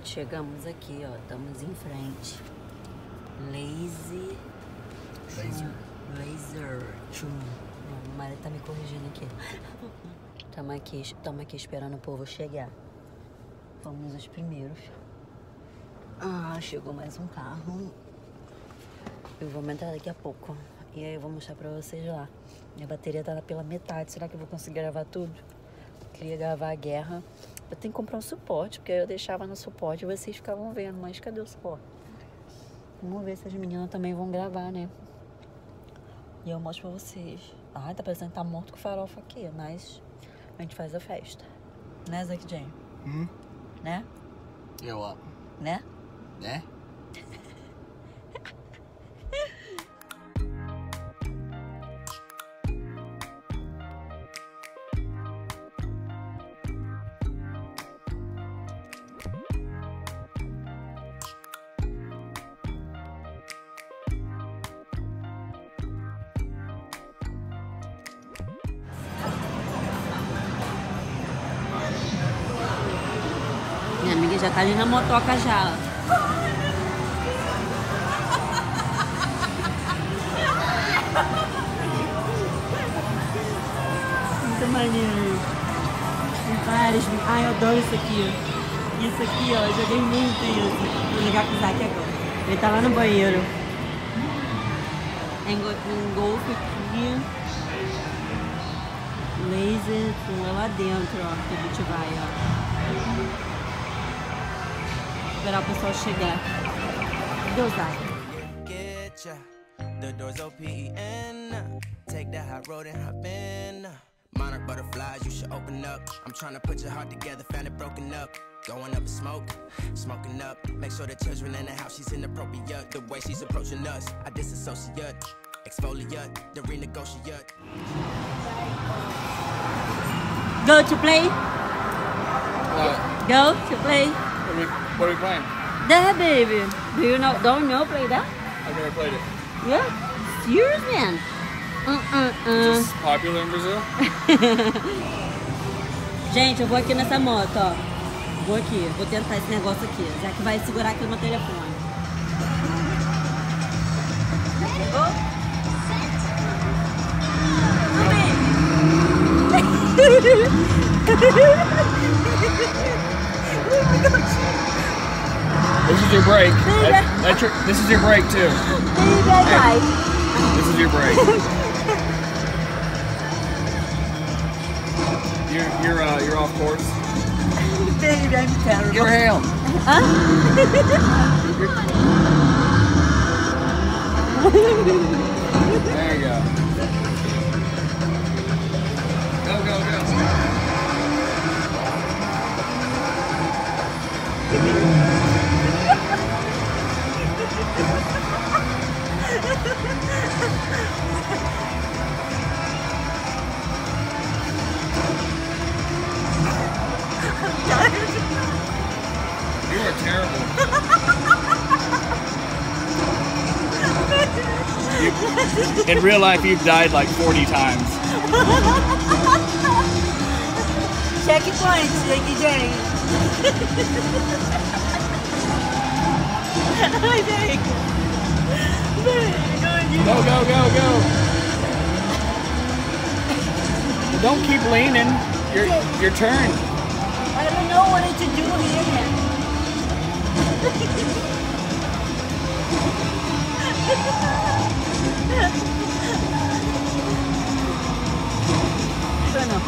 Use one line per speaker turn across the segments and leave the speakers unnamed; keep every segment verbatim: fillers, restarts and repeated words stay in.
chegamos aqui, ó. Estamos em frente. Lazy...
Laser.
Laser. Chum. O marido tá me corrigindo aqui. Estamos aqui, estamos aqui esperando o povo chegar. Fomos os primeiros. Ah, chegou mais um carro. Eu vou entrar daqui a pouco. E aí eu vou mostrar pra vocês lá. Minha bateria tá lá pela metade. Será que eu vou conseguir gravar tudo? Queria gravar a guerra. Eu tenho que comprar um suporte, porque eu deixava no suporte e vocês ficavam vendo. Mas cadê o suporte? Vamos ver se as meninas também vão gravar, né? E eu mostro pra vocês. Ai, tá parecendo que tá morto com farofa aqui, mas a gente faz a festa. Né, Zack Jane?
Hum?
Né?
Yeah, what?
Né?
Né?
Minha amiga já tá ali na motoca já. Muito maneiro. Tem vários. Ai, eu adoro isso aqui. Isso aqui, ó. Eu joguei muito isso. Vou ligar com o Zack agora. Ele tá lá no banheiro. Tem um golfe aqui. Laser com lá dentro, ó. Que a gente vai, ó. Esperar o pessoal chegar. Cadê o Zack? The doors O P E N. Take that hot road and hop in. Monarch butterflies, you should open up. I'm trying to put your heart together, found it broken up. Going up in smoke, smoking up. Make sure the children in the house, she's inappropriate. The way she's approaching us, I disassociate. Exfoliate, the renegotiate. Go to play?
What?
Go to play?
What are we, what are we playing?
That baby. Do you know? Don't know play that?
I've never played it.
Yeah? Serious, man? Uh-uh-uh.
Is this popular in Brazil?
Gente, eu vou aqui nessa moto, ó. Vou aqui, vou tentar esse negócio aqui. Já que vai segurar aqui no meu telefone. Oh.
This is your break. That, that's your, this is your break too. Hey, this is your break. You're you're uh, you're off course.
Baby, I'm terrible.
Give her hail.
Huh?
There you go. Go go go. You are terrible. You, in real life, you've died like forty times.
Checkpoint, Zack Jane. Ai, vem.
Go, go, go, go. Don't keep leaning. Your, your turn.
I don't know what to do here. Bueno.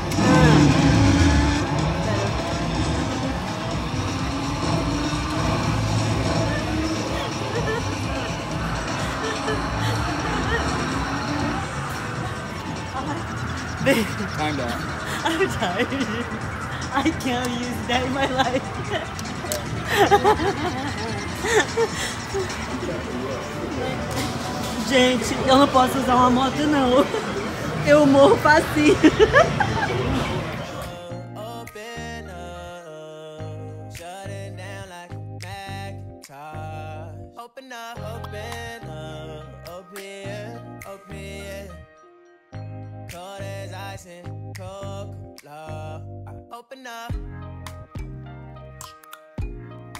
Time down.
I'm tired. I can't use that in my life. Gente, eu não posso usar uma moto não. Eu morro facinho. Open up, open up, open, open. Cold as ice and Coca-Cola. Open up.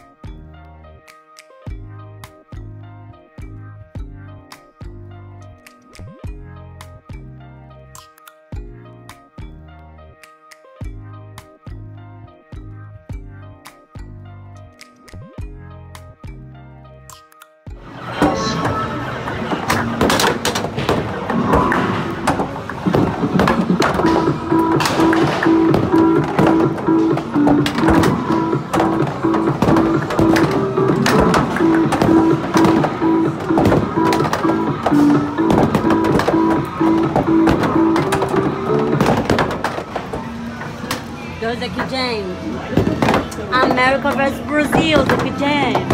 Daqui Jane. América versus Brasil, daqui Jane.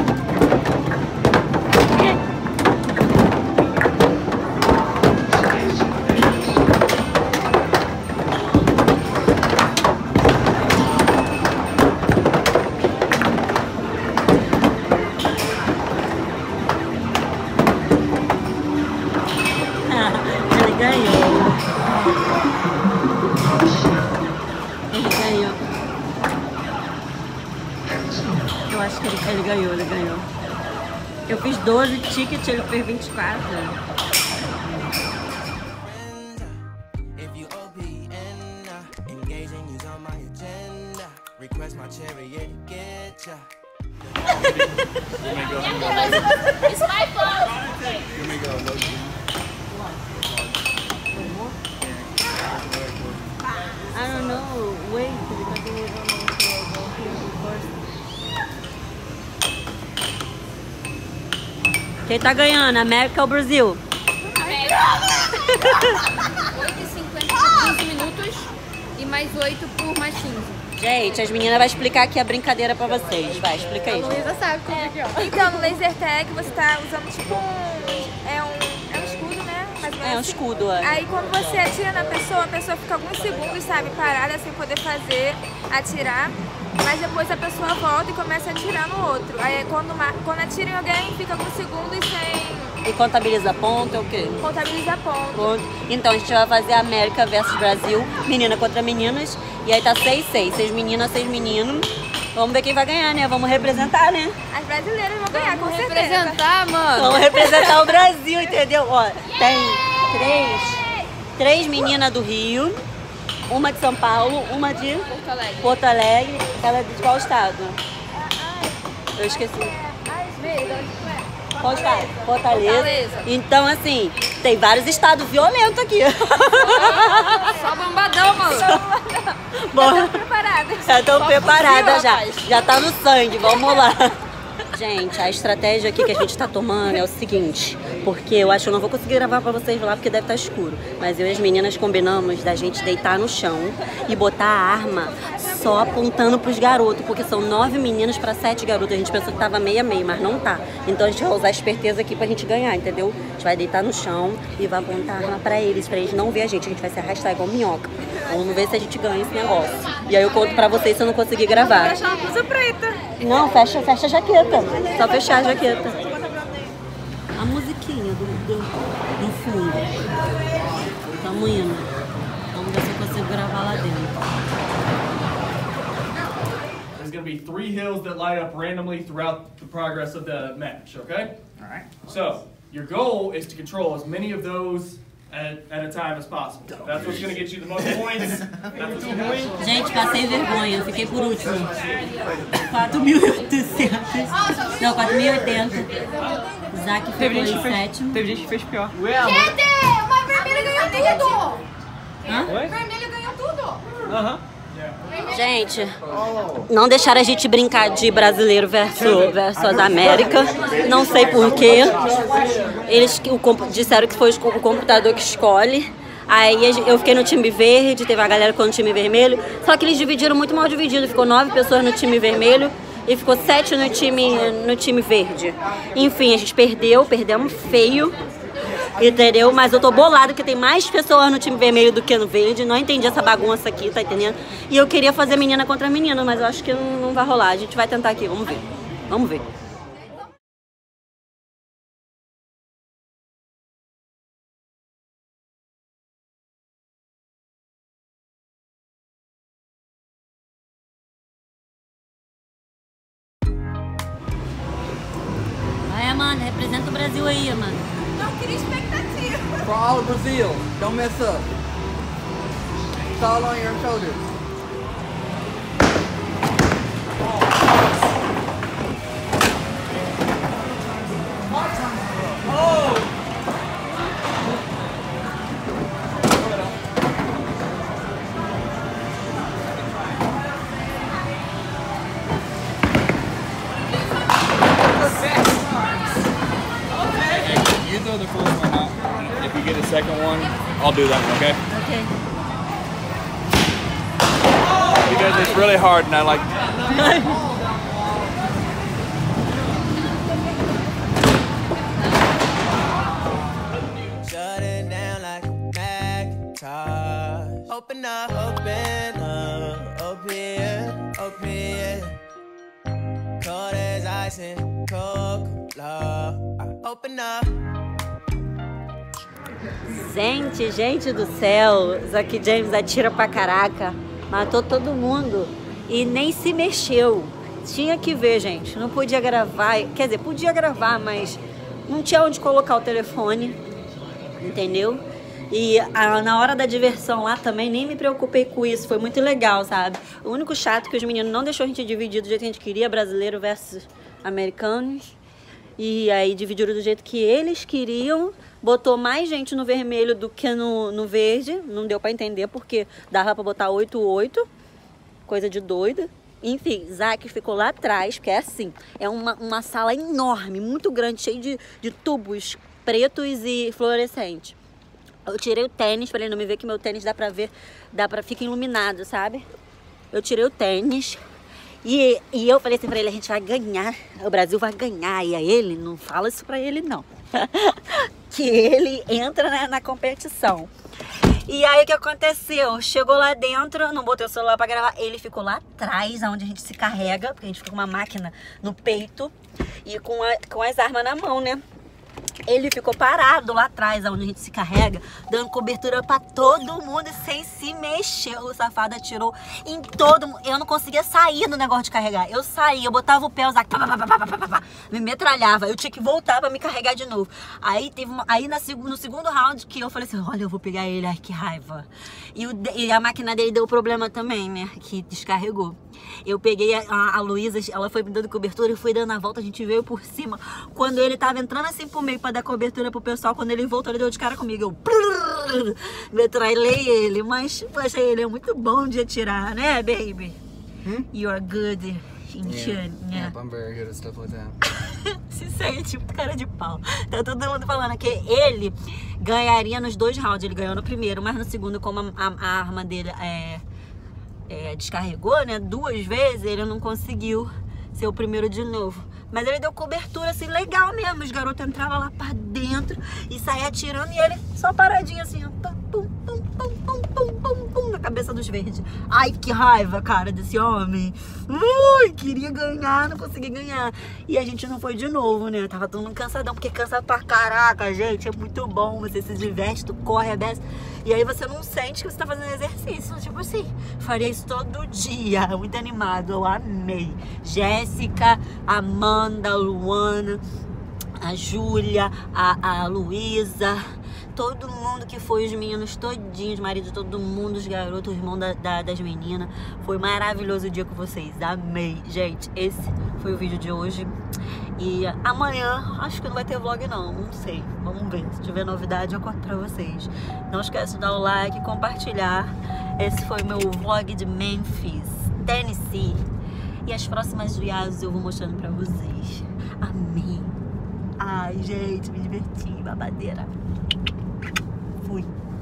Ele ganhou. Ele ganhou. Eu acho que ele, ele ganhou, ele ganhou. Eu fiz doze tickets, ele fez vinte e quatro.
It's my fault.
I don't know. Wait, because it was on the first. Quem tá ganhando? América ou Brasil?
oito e cinquenta por quinze minutos e mais oito por mais quinze.
Gente, as meninas vão explicar aqui a brincadeira pra vocês. Vai, explica aí.
Luísa sabe tudo aqui, ó.
Então, no laser tag você tá usando tipo um... É um, é um escudo, né? Mais ou menos
É um
assim.
escudo, é.
Aí quando você atira na pessoa, a pessoa fica alguns segundos, sabe, parada sem poder fazer, atirar. Mas depois a pessoa volta e começa a atirar no outro. Aí quando, quando atira em alguém, fica alguns segundos sem...
E contabiliza ponto é o quê?
Contabiliza ponto.
Ponto. Então a gente vai fazer América versus Brasil, menina contra meninas. E aí tá seis seis, seis meninas, seis meninos. Vamos ver quem vai ganhar, né? Vamos representar, né?
As brasileiras vão ganhar, com certeza.
Representar, mano.
Vamos representar o Brasil, entendeu? Ó, tem três, três meninas do Rio, uma de São Paulo, uma de
Porto Alegre.
Porto Alegre. Ela é de qual estado? Eu esqueci. Qual estado? Fortaleza.
Fortaleza.
Então, assim, tem vários estados violentos aqui.
Só bombadão, mano.
Bom,
Preparadas.
já estão
Só
preparadas
fuzil,
já.
rapaz.
Já tá no sangue, vamos lá. Gente, a estratégia aqui que a gente tá tomando é o seguinte, porque eu acho que eu não vou conseguir gravar pra vocês lá porque deve estar escuro, mas eu e as meninas combinamos da gente deitar no chão e botar a arma só apontando pros garotos, porque são nove meninas pra sete garotos. A gente pensou que tava meio a meio, mas não tá. Então a gente vai usar a esperteza aqui pra gente ganhar, entendeu? A gente vai deitar no chão e vai apontar a arma pra eles, pra eles não ver a gente. A gente vai se arrastar igual minhoca. Vamos ver se a gente ganha esse negócio. E aí eu conto pra vocês se eu não conseguir gravar.
Achar uma coisa preta.
Não, fecha, fecha a jaqueta. Só fechar a jaqueta. A musiquinha do, do, do fundo. Tamo indo. Vamos ver se eu consigo gravar lá dentro.
There's going to be three hills that light up randomly throughout the progress of the match, okay? All right. So, your goal is to control as many of those at, at a time as possible. That's what's going to get you the most points. That's what's gonna get you.
Gente, passei vergonha. Fiquei por último. quatro mil e oitocentos. Não, quatro mil e oitenta. Zac ficou em sétimo.
Teve gente que fez pior.
Gente, uma vermelha ganhou tudo.
Hã?
Vermelho ganhou tudo.
Aham.
Gente, não deixaram a gente brincar de brasileiro versus, versus a América. Não sei porquê. Eles o, disseram que foi o computador que escolhe. Aí eu fiquei no time verde, teve a galera que ficou no time vermelho. Só que eles dividiram muito mal dividido. Ficou nove pessoas no time vermelho e ficou sete no time, no time verde. Enfim, a gente perdeu, perdemos feio. Entendeu? Mas eu tô bolada porque tem mais pessoas no time vermelho do que no verde. Não entendi essa bagunça aqui, tá entendendo? E eu queria fazer menina contra menina, mas eu acho que não, não vai rolar. A gente vai tentar aqui, vamos ver. Vamos ver. Vai, Amanda, representa o Brasil aí, Amanda.
Não queria expectativa.
For all of Brazil, don't mess up. It's all on your shoulders.
You throw the first one out. and If you get a second one, I'll do that one, okay?
Ok.
because it's really hard and I like
Shutting down like Macintosh. Open up, open up, open, open. Cold as ice and Coca-Cola. Open up.
Gente, gente do céu, Zack James atira pra caraca, matou todo mundo e nem se mexeu. Tinha que ver, gente, não podia gravar, quer dizer, podia gravar, mas não tinha onde colocar o telefone, entendeu? E a, na hora da diversão lá também nem me preocupei com isso, foi muito legal, sabe? O único chato é que os meninos não deixou a gente dividir do jeito que a gente queria, brasileiro versus americanos. E aí dividiram do jeito que eles queriam, botou mais gente no vermelho do que no, no verde, não deu pra entender porque dava pra botar oito oito, coisa de doida. Enfim, Zack ficou lá atrás, porque é assim, é uma, uma sala enorme, muito grande, cheia de, de tubos pretos e fluorescentes. Eu tirei o tênis pra ele não me ver, que meu tênis dá pra ver, dá pra, fica iluminado, sabe? Eu tirei o tênis. E, e eu falei assim pra ele, a gente vai ganhar, o Brasil vai ganhar. E aí ele, não fala isso pra ele não, que ele entra na, na competição. E aí o que aconteceu? Chegou lá dentro, não botei o celular pra gravar, ele ficou lá atrás, onde a gente se carrega, porque a gente fica com uma máquina no peito e com, a, com as armas na mão, né? Ele ficou parado lá atrás, onde a gente se carrega, dando cobertura pra todo mundo sem se mexer. O safado atirou em todo mundo. Eu não conseguia sair do negócio de carregar. Eu saía, eu botava o pé, o Zack me metralhava. Eu tinha que voltar pra me carregar de novo. Aí teve uma, aí na, no segundo round que eu falei assim, olha, eu vou pegar ele, ai que raiva. E, o, e a máquina dele deu problema também, né, que descarregou. Eu peguei a, a, a Luísa, ela foi me dando cobertura e fui dando a volta, a gente veio por cima. Quando ele tava entrando assim por meio pra dar cobertura pro pessoal, quando ele voltou, ele deu de cara comigo. Eu metralhei ele, mas poxa, ele é muito bom de atirar, né, baby? Hmm? You are good in shooting.
Yeah, yeah, I'm very good at stuff like that.
Se sente tipo cara de pau. Tá todo mundo falando que ele ganharia nos dois rounds. Ele ganhou no primeiro, mas no segundo, como a, a, a arma dele é, é, descarregou, né, duas vezes, ele não conseguiu ser o primeiro de novo. Mas ele deu cobertura assim, legal mesmo. Os garotos entravam lá pra dentro e saíam atirando e ele só paradinho assim, ó, pum, pum, pum, pum, pum, pum, pum, pum, na cabeça dos verdes. Ai, que raiva, cara, desse homem. Ui, queria ganhar, não consegui ganhar. E a gente não foi de novo, né? Tava todo mundo cansadão, porque cansa pra caraca, gente. É muito bom, você se diverte, tu corre a beça. E aí você não sente que você tá fazendo exercício. Tipo assim, faria isso todo dia. Muito animado, eu amei. Jéssica, Amanda, a Luana, a Júlia, a, a Luísa, todo mundo que foi, os meninos todinhos, marido de todo mundo, os garotos, os irmãos da, da, das meninas. Foi maravilhoso o dia com vocês, amei. Gente, esse foi o vídeo de hoje. E amanhã, acho que não vai ter vlog não, não sei. Vamos ver, se tiver novidade eu conto pra vocês. Não esquece de dar o like, compartilhar. Esse foi o meu vlog de Memphis, Tennessee. E as próximas viagens eu vou mostrando pra vocês. Amei. Ai, gente, me diverti, babadeira. Fui.